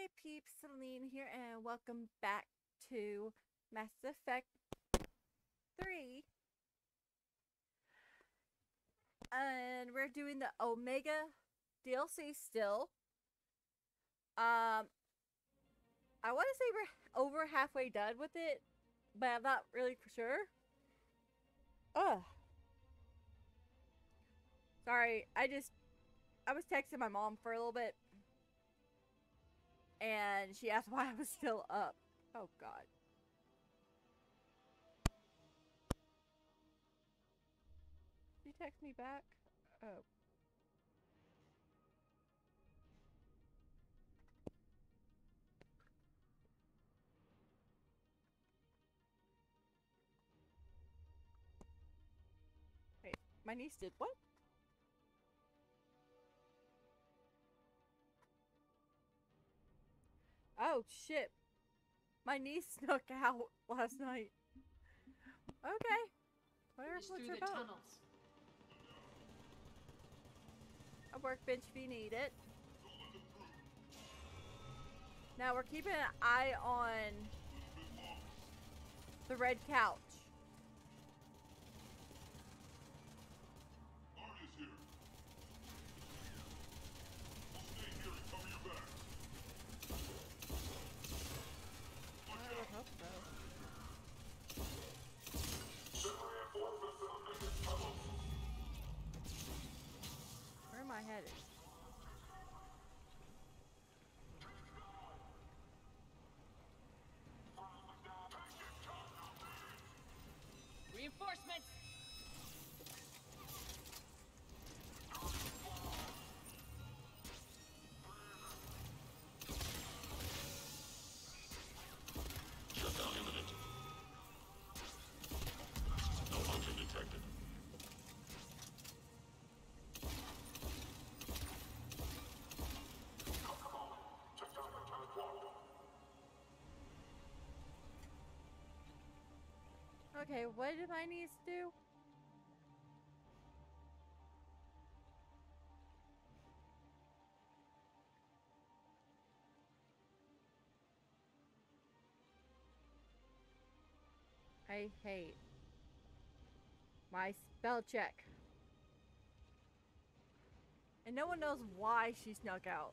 Hey peeps, Celine here, and welcome back to Mass Effect 3. And we're doing the Omega DLC still. I want to say we're over halfway done with it, but I'm not really for sure. Ugh. Sorry, I was texting my mom for a little bit, and she asked why I was still up. Oh god. Did you text me back? Oh. Wait, my niece did what? Oh shit. My niece snuck out last night. Okay. Whatever floats your boat. Tunnels. A workbench if you need it. Now we're keeping an eye on the red couch. Arya's here. We'll stay here and cover your back. I would hope so. Where am I headed? Reinforcements! Shutdown imminent. No hunter detected. Okay, what did my niece do? I hate my spell check. And no one knows why she snuck out.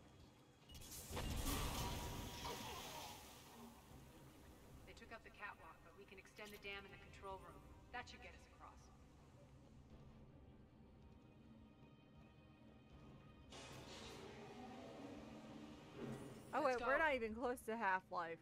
They took up the catwalk, but we can extend the dam in the control room. That should get us across. Oh Let's wait, go. we're not even close to Half-Life.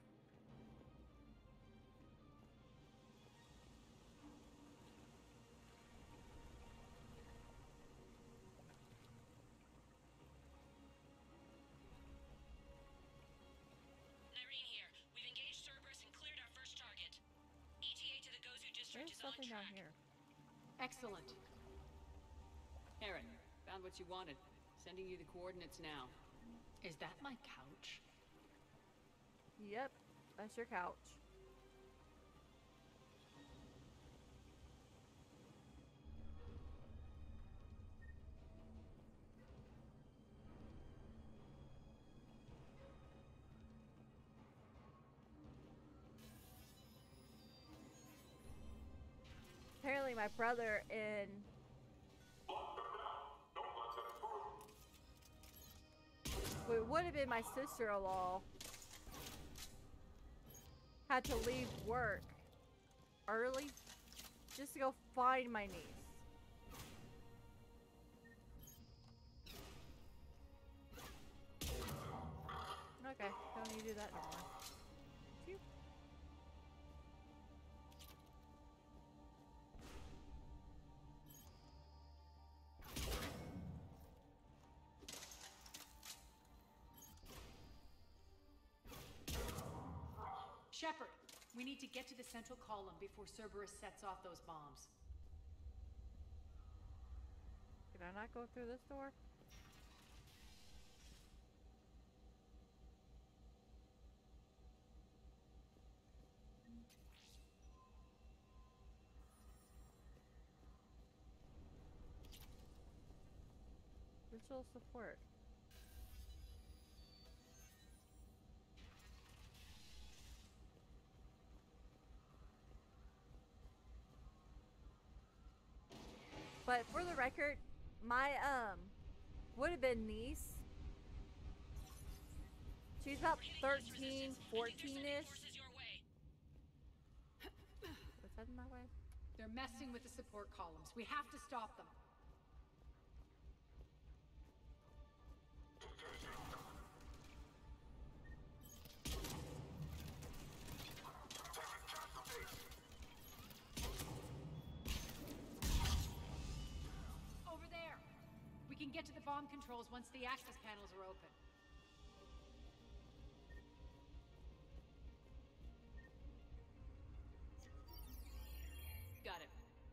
Irene here. We've engaged Cerberus and cleared our first target. ETA to the Gozu district There's is on something down track. here. Excellent. Aaron, found what you wanted. Sending you the coordinates now. Is that my couch? Yep, that's your couch. Apparently my brother and it would have been my sister-in-law had to leave work early just to go find my niece. Okay, don't need to do that no more. Phew. Shepard, we need to get to the central column before Cerberus sets off those bombs. Did I not go through this door? Visual support. But for the record, my would have been niece. She's about We're hitting this 13, resistance. I think they're sending 14-ish. forces your way. What's that in my way? They're messing with the support columns. We have to stop them. Over there. We can get to the bomb controls once the access panels are open. Got it.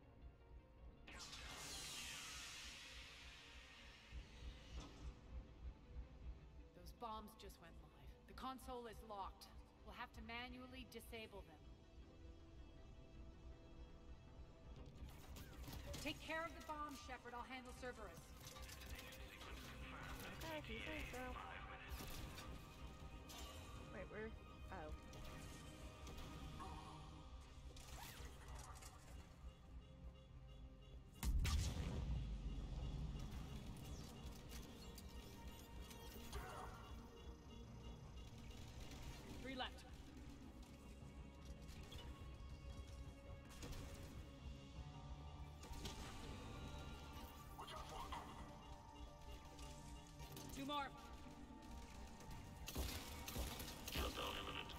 Those bombs just went live. The console is locked. We'll have to manually disable them. Take care of the bomb, Shepard. I'll handle Cerberus. Okay, if you say so. Wait, where? Oh. Three left. Two more. Shutdown imminent.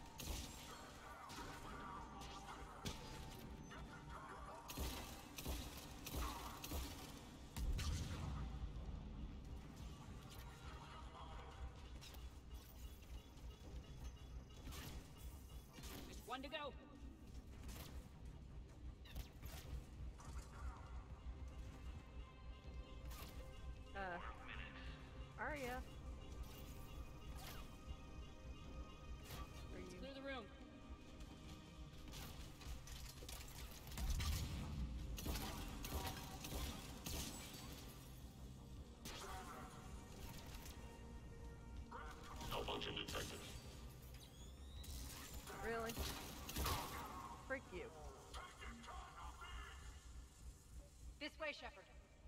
Just one to go. Arya. Are Let's you? clear the room. Malfunction detected. Really? Freak you. This way, Shepard.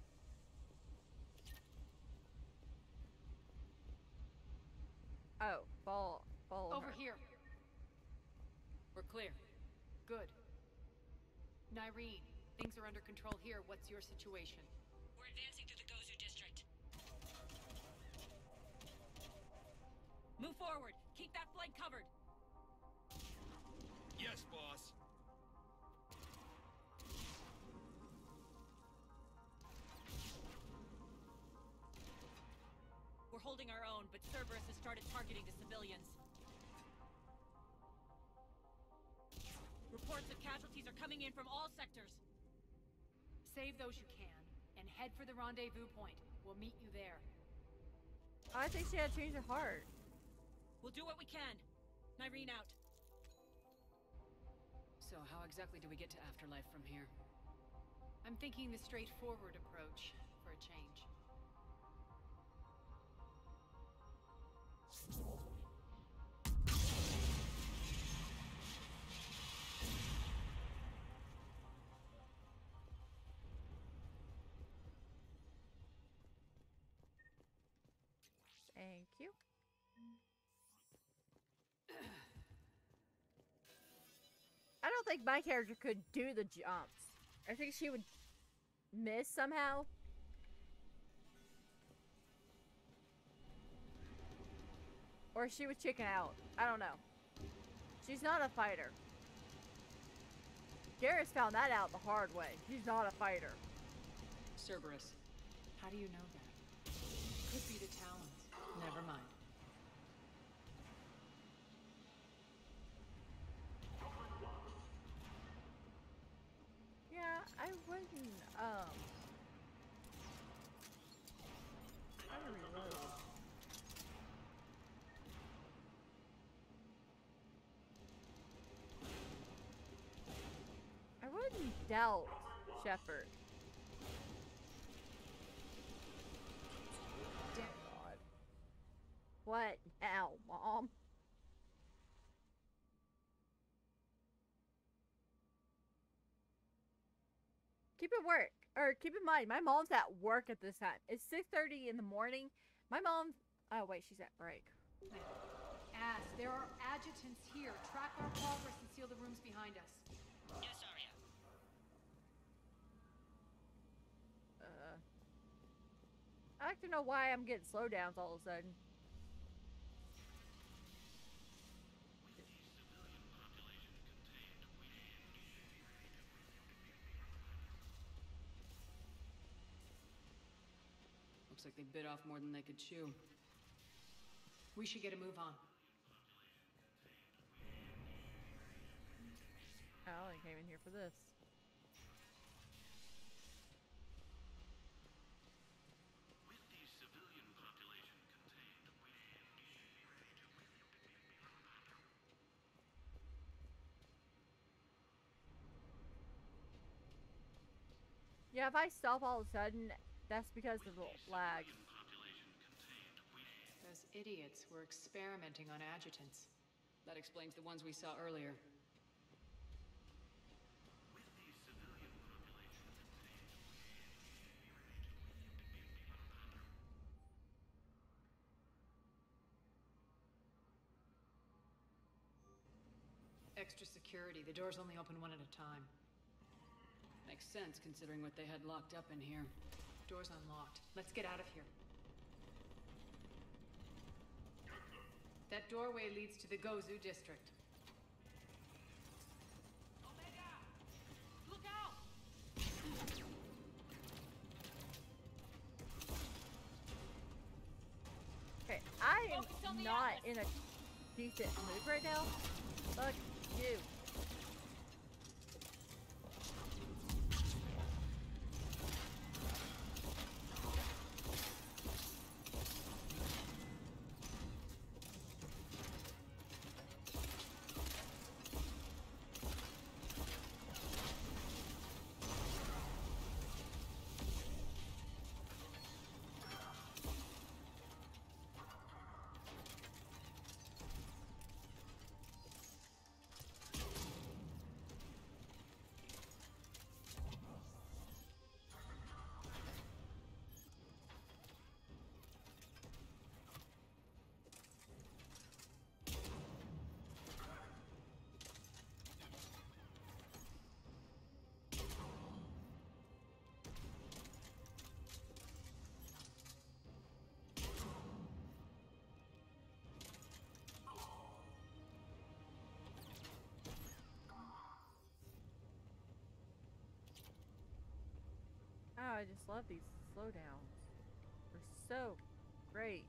Oh, follow Over her. here. We're clear. Good. Nyreen, things are under control here. What's your situation? We're advancing through the Gozu district. Move forward. Keep that flank covered. Yes, boss. We're holding our own, but Cerberus has started targeting the civilians. Reports of casualties are coming in from all sectors. Save those you can, and head for the rendezvous point. We'll meet you there. I think she had changed her heart. We'll do what we can. Nyreen out. So how exactly do we get to Afterlife from here? I'm thinking the straightforward approach for a change. Thank you. I don't think my character could do the jumps. I think she would miss somehow. Or she would chicken out. I don't know. She's not a fighter. Garrus found that out the hard way. She's not a fighter. Cerberus. How do you know that? Could be the Talons. Never mind. Yeah, I wouldn't, try to reload. I wouldn't doubt Shepard. Damn. God. What now, Mom? keep in mind, my mom's at work at this time. It's 6:30 in the morning. My mom, oh wait, she's at break. Ass, there are adjutants here. Track our progress and seal the rooms behind us. Yes, Arya. I'd like to know why I'm getting slowdowns all of a sudden. Looks like they bit off more than they could chew. We should get a move on. I only came in here for this. With the civilian population contained, Yeah, if I stop all of a sudden, that's because of the lag. Those idiots were experimenting on adjutants. That explains the ones we saw earlier. Extra security. The doors only open one at a time. Makes sense considering what they had locked up in here. Door's unlocked. Let's get out of here. That doorway leads to the Gozu district. Omega! Look out! Okay, I Focus on am the not atlas. in a decent mood right now. Fuck you. Oh, I just love these slowdowns. They're so great.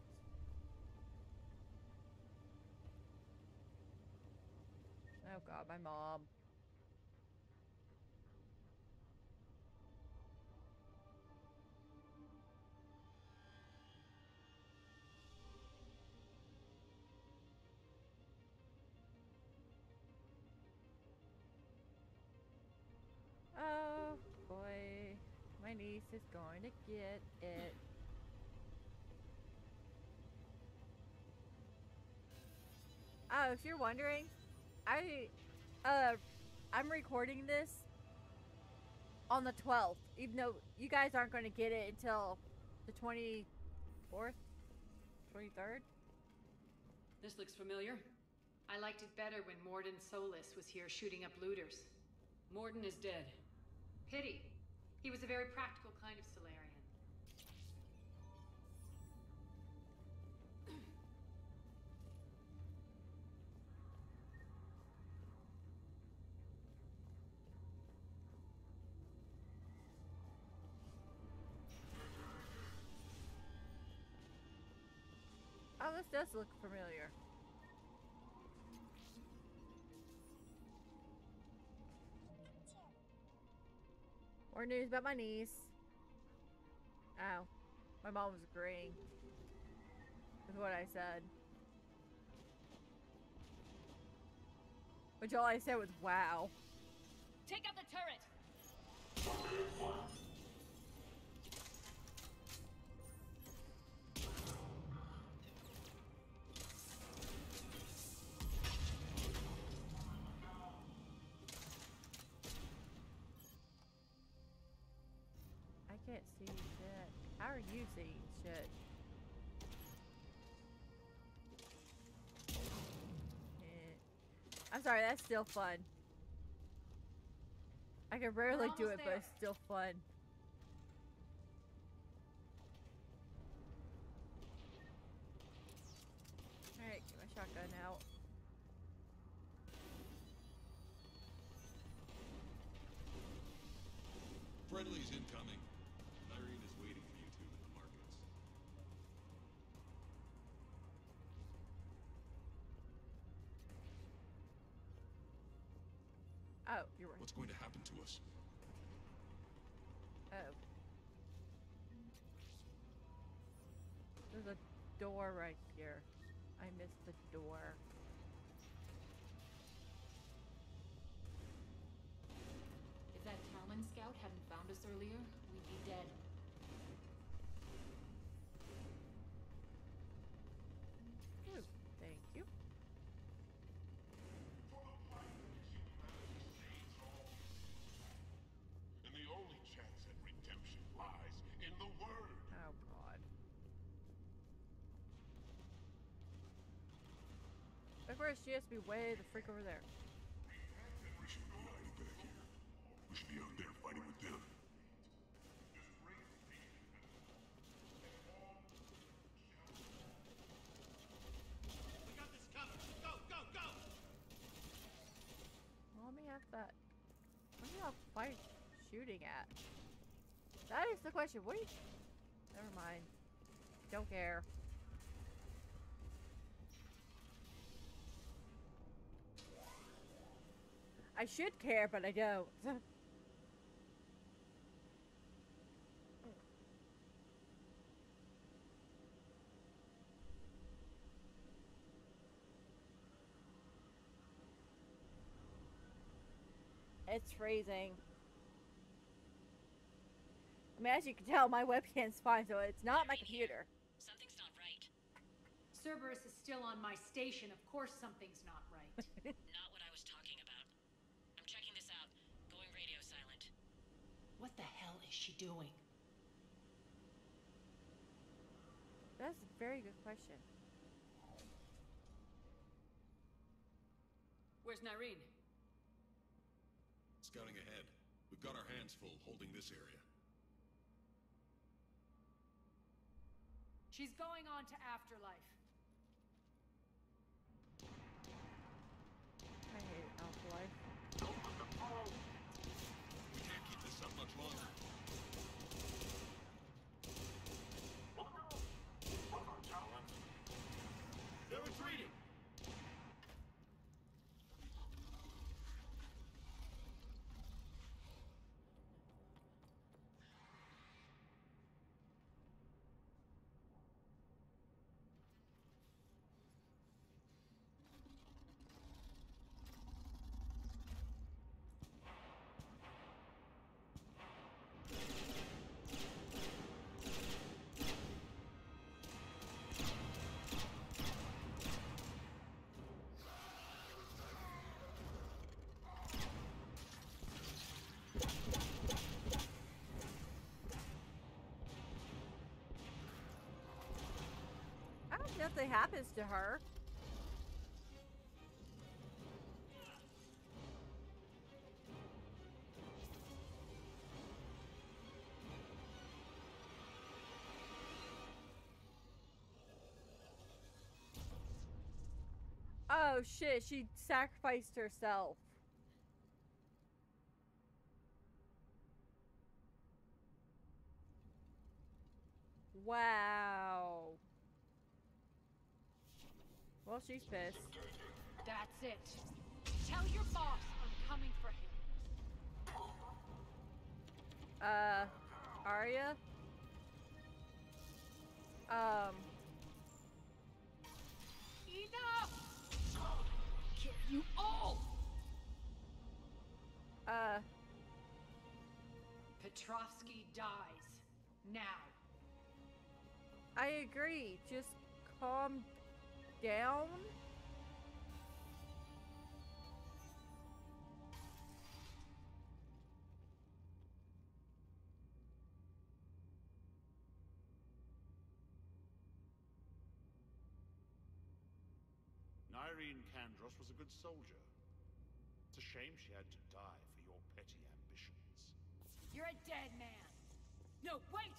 Oh god, my mom. Oh boy, my niece is going to get it. Oh, if you're wondering, I'm recording this on the 12th, even though you guys aren't going to get it until the 24th, 23rd. This looks familiar. I liked it better when Morden Solis was here shooting up looters. Morden is dead. Pity. He was a very practical kind of Solarian. Oh, this does look familiar. More news about my niece. Oh, my mom was agreeing with what I said. Which all I said was, wow. Take out the turret! can't see shit. How are you seeing shit? I'm sorry, that's still fun. I can rarely do it, but it's still fun. Alright, get my shotgun out. Friendly's incoming. Irene is waiting for you two in the markets. Oh, you're right. What's going to happen to us? Oh. There's a door right here. I missed the door. If that Talon scout hadn't found us earlier, we'd be dead. Ooh, thank you. And the only chance at redemption lies in the word. Oh, God. Of course, she has to be way the freak over there. We should be hiding back here. We should be out there fighting with them. We got this covered. Go, go, go! Well, let me have that. What are y'all fight shooting at? That is the question. What are you... Never mind. Don't care. I should care, but I don't. It's freezing. I mean, as you can tell, my webcam's fine, so it's not my computer. Something's not right. Cerberus is still on my station. Of course something's not right. Not what I was talking about. I'm checking this out. Going radio silent. What the hell is she doing? That's a very good question. Where's Nyreen? Scouting ahead. We've got our hands full holding this area. She's going on to Afterlife. I hate Afterlife. We can't keep this up much longer. They're retreating! I hope nothing happens to her. Oh shit, she sacrificed herself. Wow. Well, she's pissed. That's it. Tell your boss I'm coming for him. Arya? Enough! Kill you all! Petrovsky dies. Now. I agree. Just calm down. Irene Kandros was a good soldier. It's a shame she had to die for your petty ambitions. You're a dead man. No, wait!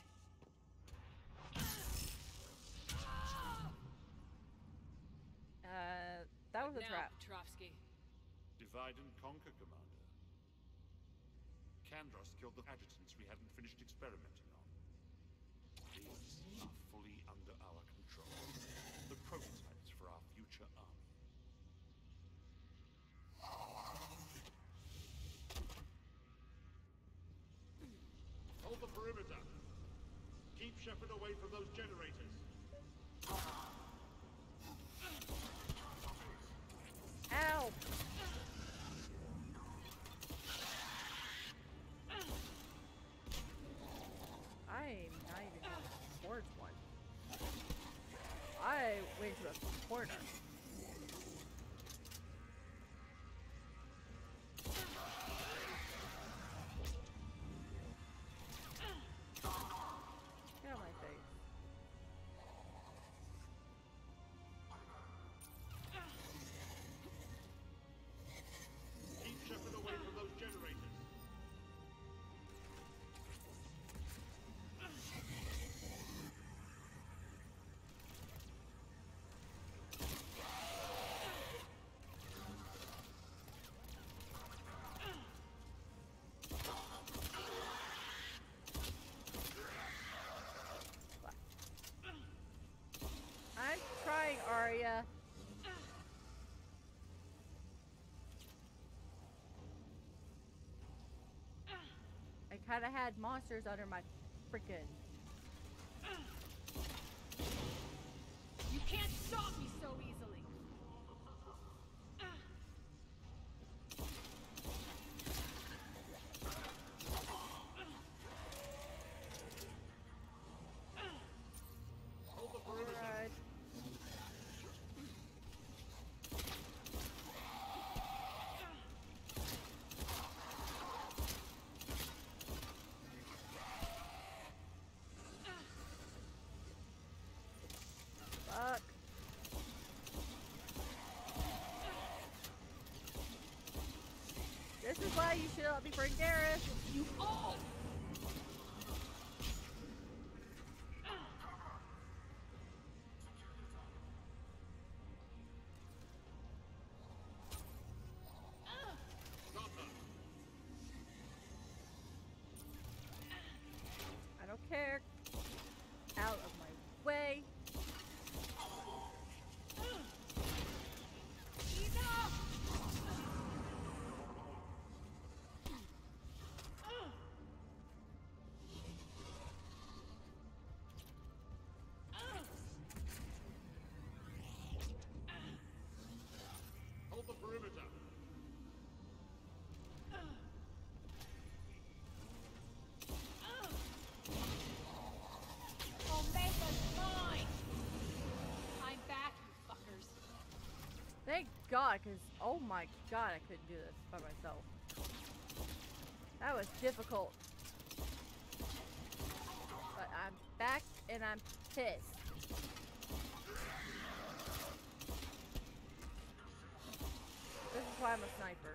That was a Now, trap. Petrovsky. Divide and conquer, Commander. Kandros killed the adjutants we hadn't finished experimenting on. These are fully under our control. The prototypes for our future army. Hold the perimeter. Keep Shepard away from those generators. Ow! I'm not even going towards one. I went to a corner. Get out of my face. Keep Shepard away from those generators. I'm trying, Arya. I kind of had monsters under my freaking. You can't stop me so easily. Hold the perimeter. Alright. Fuck. This is why you should let me bring Garrus. You all! Stop her. I don't care. Out of my way. Enough! Hold the perimeter. Omega's mine! I'm back, you fuckers. Thank God, because oh my God, I couldn't do this by myself. That was difficult. But I'm back and I'm pissed. This is why I'm a sniper.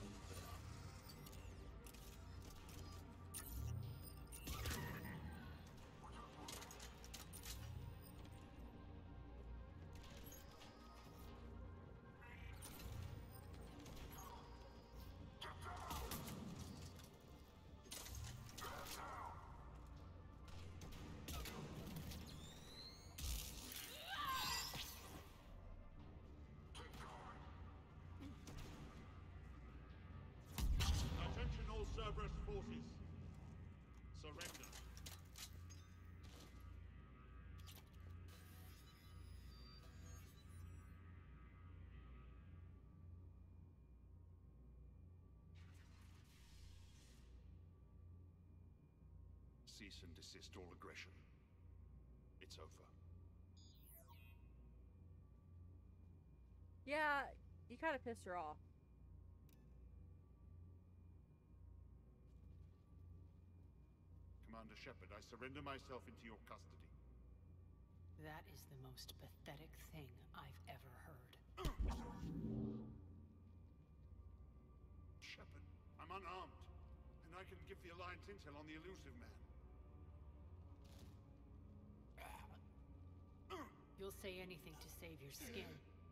Attention all Cerberus forces. Surrender. Cease and desist all aggression. It's over. Yeah, you kind of pissed her off. Commander Shepard, I surrender myself into your custody. That is the most pathetic thing I've ever heard. give the Alliance intel on the elusive man. You'll say anything to save your skin.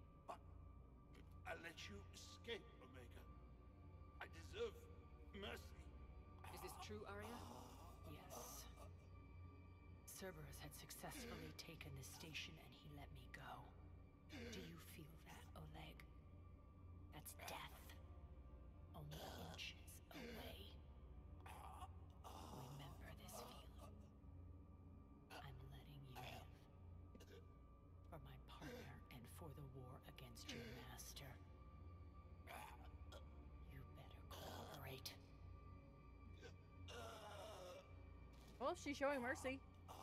I let you escape, Omega. I deserve mercy. Is this true, Arya? Yes. Cerberus had successfully taken the station and he let me go. Do you feel that, Oleg? That's death. Only inches away. Remember this feeling. I'm letting you live. For my partner and for the war against your master. You better cooperate. Well, she's showing mercy.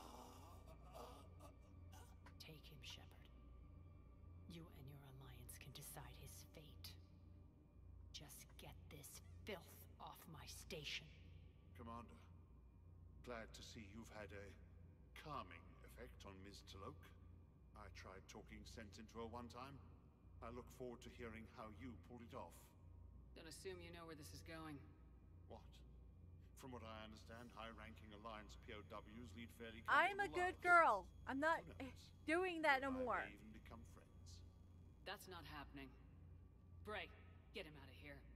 Take him, Shepard. You and your alliance can decide his fate. Just get this filth off my station. Commander, glad to see you've had a calming effect on Ms. Talok. I tried talking sense into her one time. I look forward to hearing how you pulled it off. Don't assume you know where this is going. What? From what I understand, high-ranking Alliance POWs lead fairly I'm a comfortable good lives. girl. I'm not Who knows? doing that no You and I more. may even become friends. That's not happening. Bray, get him out of here.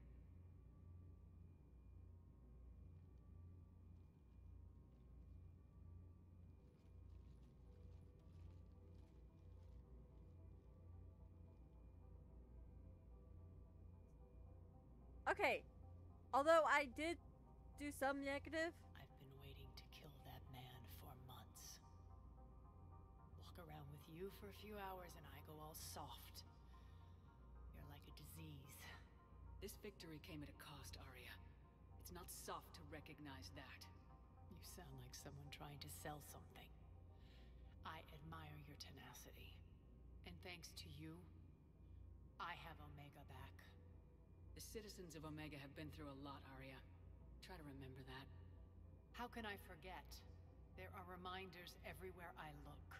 Okay. Although I did do some negative. I've been waiting to kill that man for months. Walk around with you for a few hours and I go all soft. You're like a disease. This victory came at a cost, Arya. It's not soft to recognize that. You sound like someone trying to sell something. I admire your tenacity. And thanks to you, I have Omega back. The citizens of Omega have been through a lot, Arya. Try to remember that. How can I forget? There are reminders everywhere I look.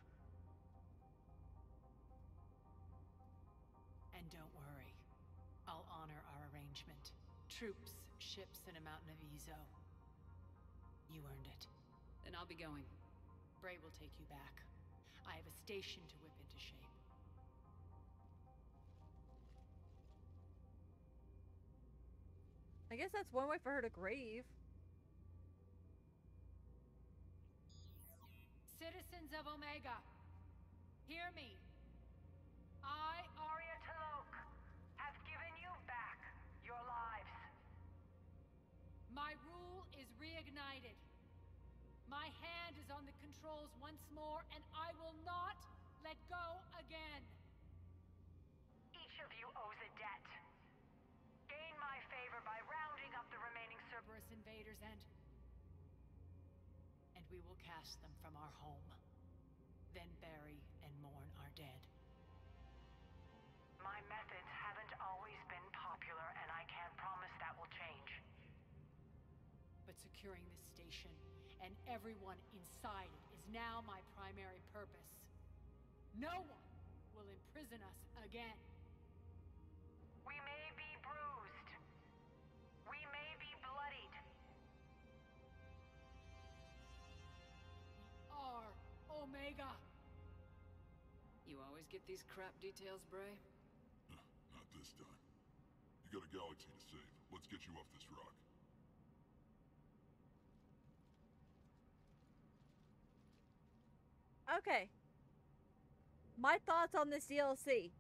And don't worry. I'll honor our arrangement. Troops, ships, and a mountain of Ezo. You earned it. Then I'll be going. Bray will take you back. I have a station to whip into shape. I guess that's one way for her to grieve. Citizens of Omega, hear me. I, Arya Talok, have given you back your lives. My rule is reignited. My hand is on the controls once more, and I will not let go again. Each of you owes a debt. Gain my favor by rounding up the remaining Cerberus invaders and we will cast them from our home. Then bury and mourn our dead. My methods haven't always been popular, and I can't promise that will change. But securing this station and everyone inside it is now my primary purpose. No one will imprison us again. We may be bruised. We may be bloodied. Are Omega. You always get these crap details, Bray? Not this time. You got a galaxy to save. Let's get you off this rock. Okay. My thoughts on this DLC.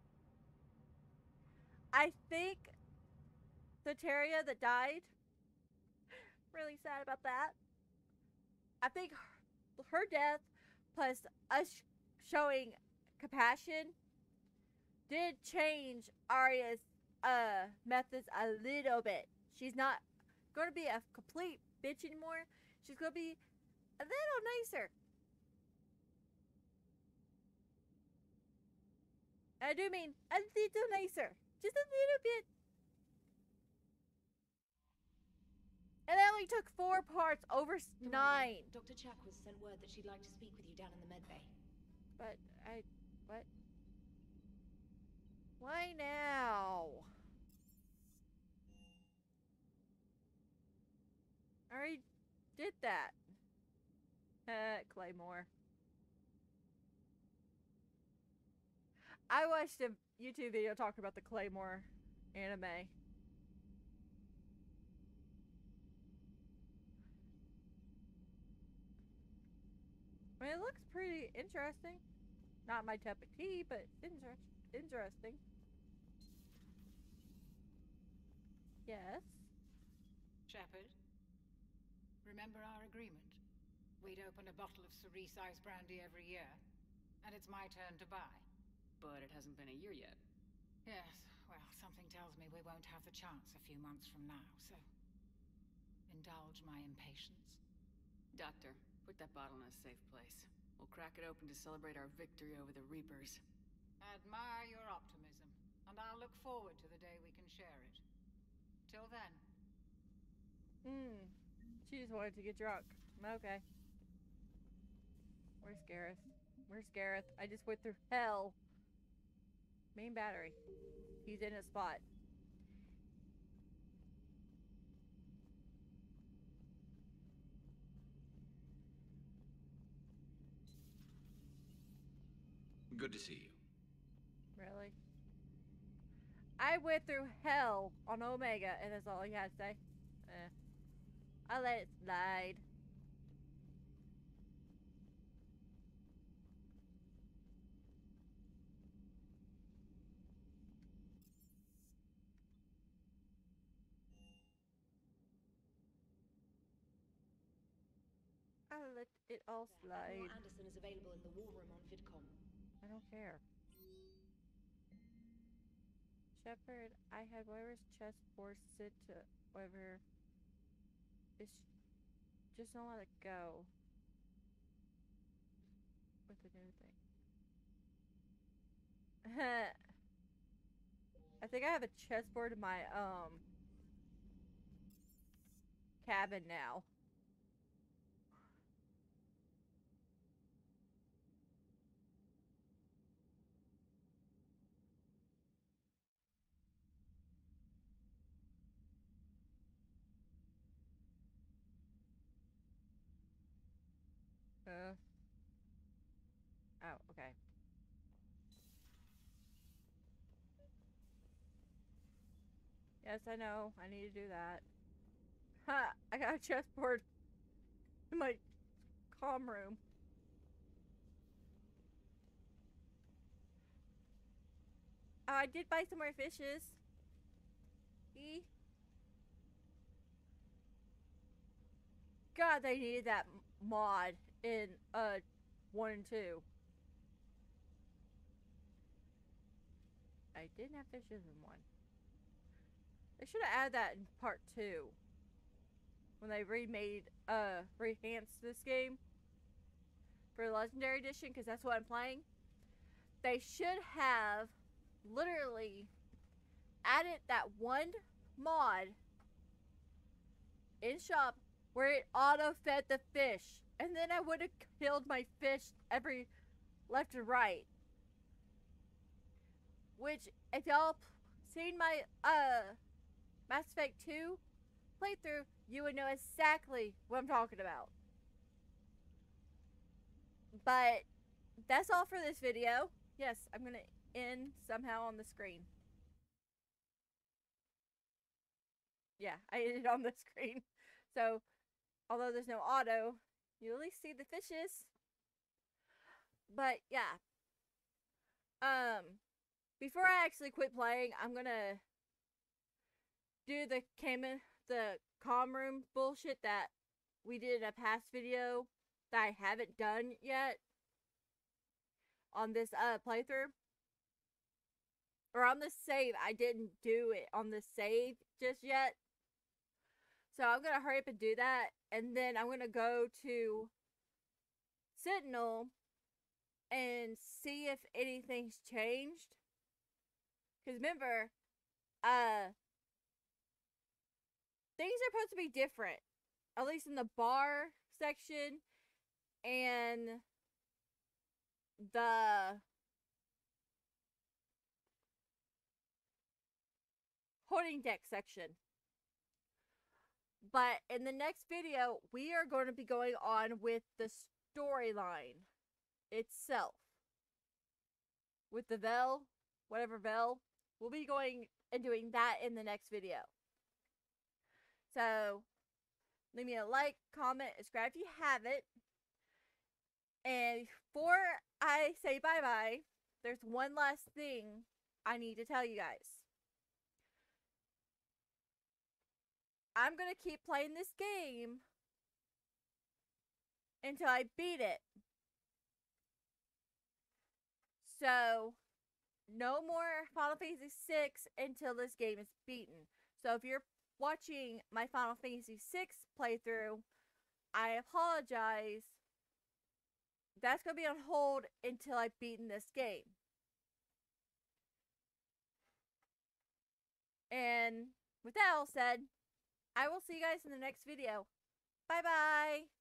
I think the Terria that died, really sad about that. I think her death plus us showing compassion did change Arya's methods a little bit. She's not going to be a complete bitch anymore. She's going to be a little nicer. I do mean a little nicer. Just a little bit. And it only took 4 parts over 9. Dr. Chakwas sent word that she'd like to speak with you down in the medbay. But what? Why now? I already did that. Claymore. I watched a YouTube video talking about the Claymore anime. I mean, it looks pretty interesting. Not my cup of tea, but interesting. Yes. Shepard, remember our agreement? We'd open a bottle of cerise-sized brandy every year, and it's my turn to buy. But it hasn't been a year yet. Yes, well, something tells me we won't have the chance a few months from now, so indulge my impatience. Doctor, put that bottle in a safe place. We'll crack it open to celebrate our victory over the Reapers. Admire your optimism, and I'll look forward to the day we can share it. Till then. She just wanted to get drunk. Okay. Where's Gareth? Where's Gareth? I just went through hell. Main battery. He's in a spot. Good to see you. Really? I went through hell on Omega, and that's all he had to say. I let it slide. I let it all slide. Admiral Anderson is available in the war room on VidCom. I don't care. Shepard, I had whatever's chessboard sit to whatever. It's just don't let it go. With the new thing. I think I have a chessboard in my cabin now. Oh, okay. Yes, I know. I need to do that. Ha! I got a chessboard in my comm room. Oh, I did buy some more fishes. E. God, they needed that mod in 1 and 2. I didn't have fishes in 1. They should have added that in part 2. When they rehanced this game for Legendary Edition, because that's what I'm playing. They should have literally added that one mod in shop where it auto-fed the fish. And then I would have killed my fish every left and right. Which, if y'all seen my Mass Effect 2 playthrough, you would know exactly what I'm talking about. But that's all for this video. Yes, I'm gonna end somehow on the screen. Yeah, I ended on the screen. So, although there's no auto, you at least see the fishes. But yeah. Before I actually quit playing, I'm gonna do the comm room bullshit that we did in a past video that I haven't done yet on this playthrough. Or on the save. I didn't do it on the save just yet. So I'm gonna hurry up and do that, and then I'm gonna go to Sentinel and see if anything's changed. Because remember, things are supposed to be different. At least in the bar section and the holding deck section. But in the next video, we are going to be going on with the storyline itself. With the Vel, whatever Vel, we'll be going and doing that in the next video. So, leave me a like, comment, subscribe if you haven't. And before I say bye-bye, there's one last thing I need to tell you guys. I'm going to keep playing this game until I beat it. So, no more Final Fantasy 6 until this game is beaten. So if you're watching my Final Fantasy 6 playthrough, I apologize. That's going to be on hold until I've beaten this game. And with that all said, I will see you guys in the next video. Bye bye!